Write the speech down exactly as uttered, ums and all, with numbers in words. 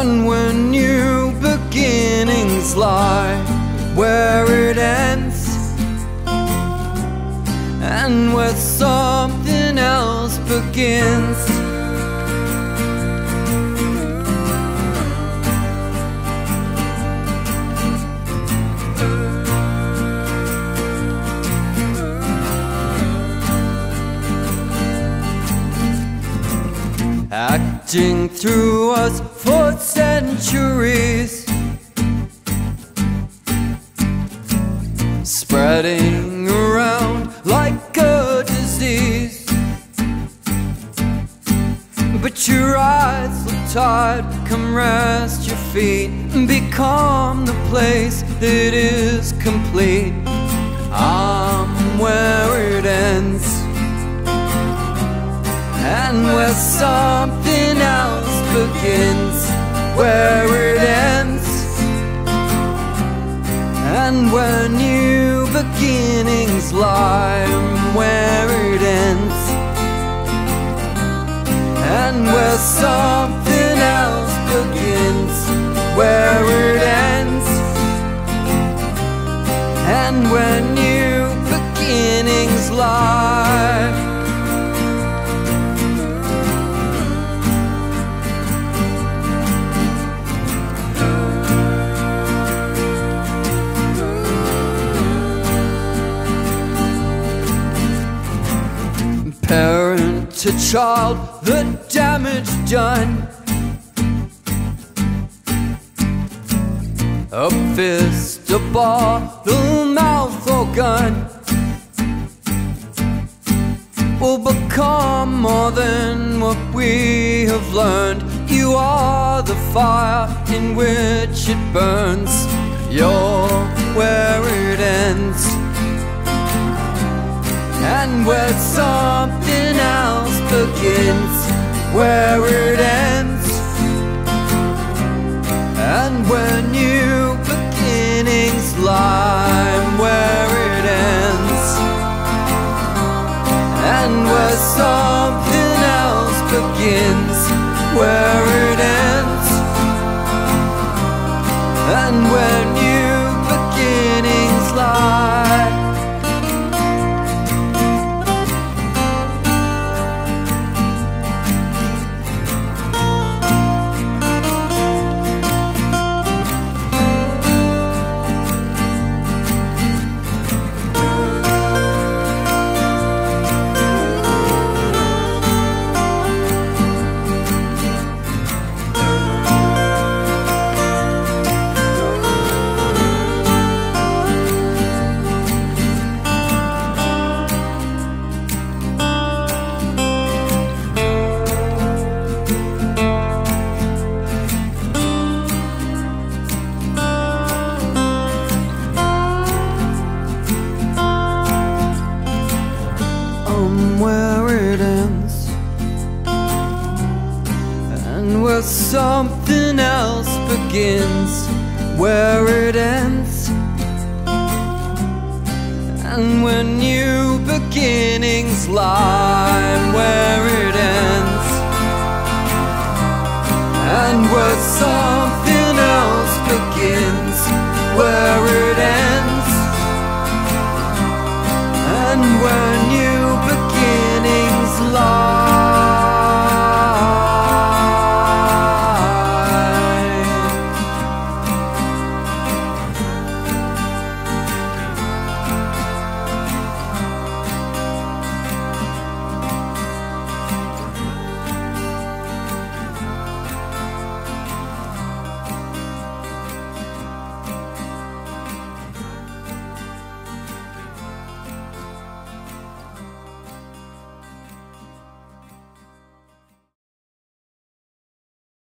and where new beginnings lie, where it ends, and where something else begins. Acting through us for centuries, spreading around like a disease. But your eyes look tired, come rest your feet and become the place that is complete. I'm where it ends, and where something else begins, where it ends, and where new beginnings lie, where it ends, and where something else begins, where it ends, and where new beginnings lie. Parent to child, the damage done. A fist, a bottle, mouth or gun will become more than what we have learned. You are the fire in which it burns. You're where it ends, and where something else begins, where it ends, and where new beginnings lie, where it ends, and where something else begins, where it ends, and where new beginnings lie. Something else begins, where it ends, and when new beginnings lie, where it ends, and where something else begins, where it ends, and when new